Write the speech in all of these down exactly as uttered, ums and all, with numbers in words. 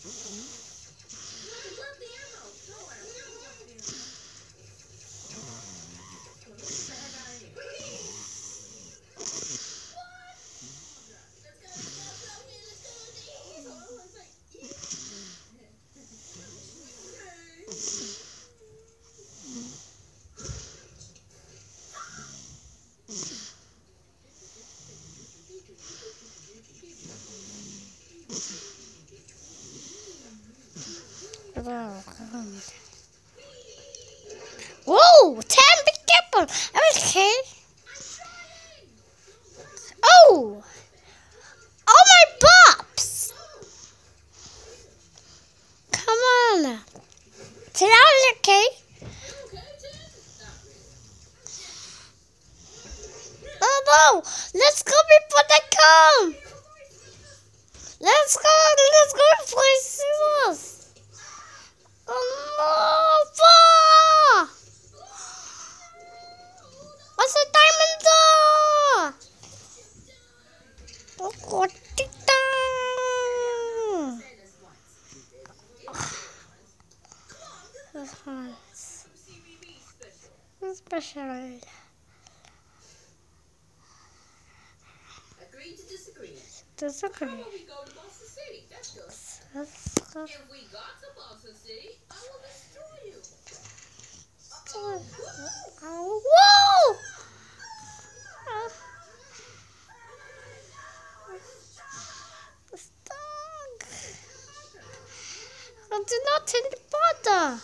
Whoa! Ten, be careful! Okay. Oh! Oh my pops! Come on. Sit down, okay? Oh no! Let's go before they come! Let's go! Let's go play scissors! Oh no! Far! What's the diamond door? Oh, God, it down! This one's special. Agree to disagree. Disagree. How about we go to Boston City? That's good. That's good. If we got to Boston City, I will destroy you. Uh-oh. Oh, whoa! Uh, Stop! I did not take the butter.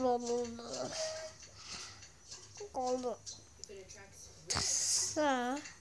Oh,